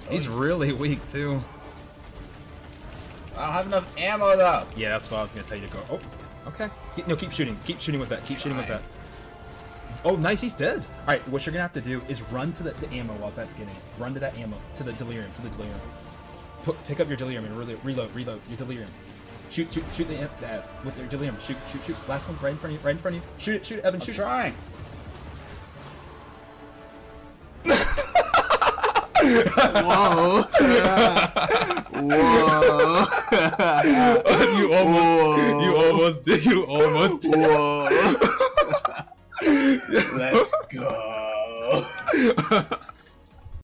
He's really weak too. I don't have enough ammo though. Yeah, that's what I was gonna tell you to go. Oh, okay. Keep shooting. Keep shooting with that. Keep shooting with that. Oh, nice. He's dead. All right. What you're gonna have to do is run to the ammo while that's getting it. Run to that ammo. To the delirium. Pick up your delirium and reload your delirium. Shoot the ads with your delirium. Shoot. Last one right in front of you. Shoot it, Evan. Shoot. I'm trying. Whoa. Whoa. You almost did. Whoa. Let's go.